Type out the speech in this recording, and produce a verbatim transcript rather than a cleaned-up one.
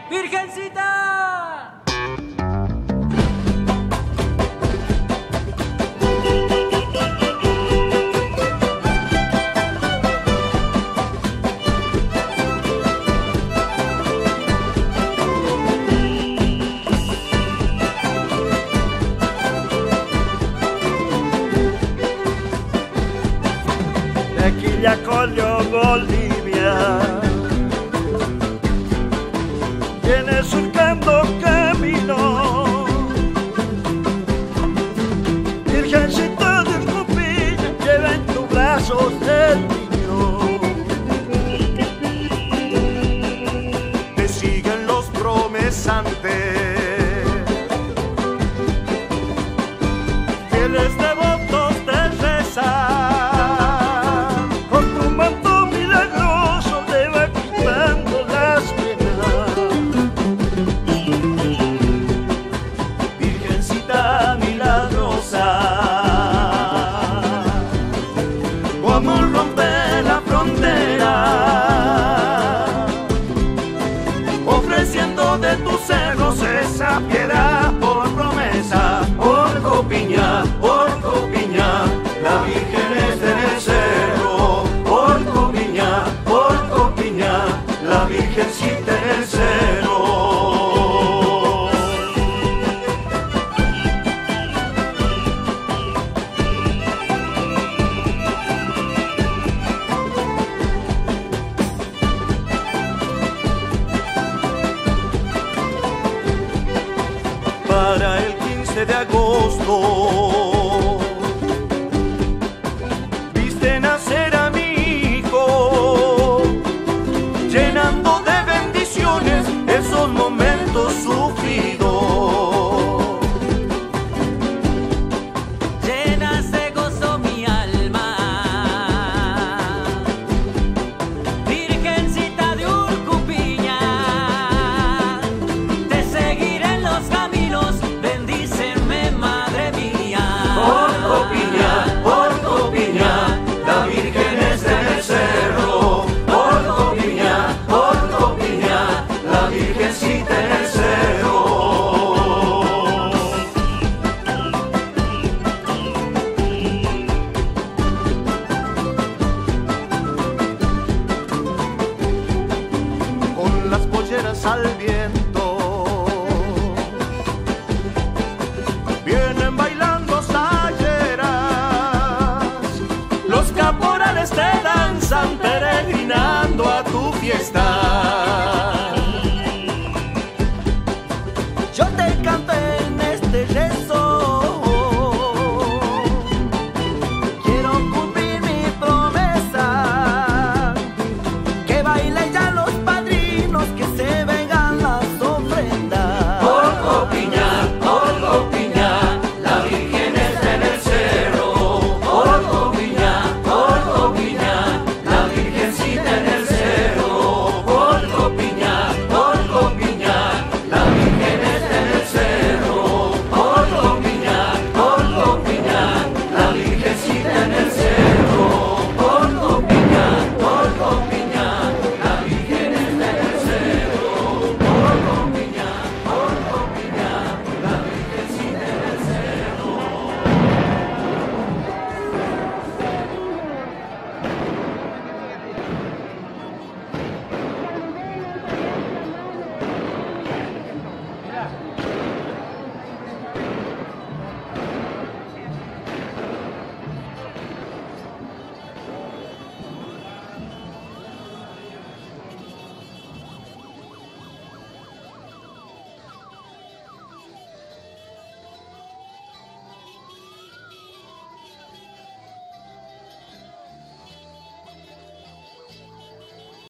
¡Virgencita! Tequila, Colio, Bolivia, viene surcando camino. Virgencita de Copilla, lleva en tus brazos el niño. Te siguen los promesantes, fieles devotos te rezan. Como romper la frontera, ofreciendo de tus cerros esa piedad por promesa. Por Copiña, por Copiña, la Virgen está en el cerro. Por Copiña, por Copiña, la Virgencita en el cerro. Para el quince de agosto viste nacer a mi hijo, llenando de bendiciones esos momentos sufridos. Llenas de gozo mi alma, Virgencita de Urcupiña, te seguiré en los caminos. Bendíceme, madre mía. Por Copiña, por Copiña, la Virgen está en el cerro. Por Copiña, por Copiña, la Virgencita en el cerro. Con las polleras al viento vienen bailando sayeras, los caporales te danzan peregrinando a tu fiesta.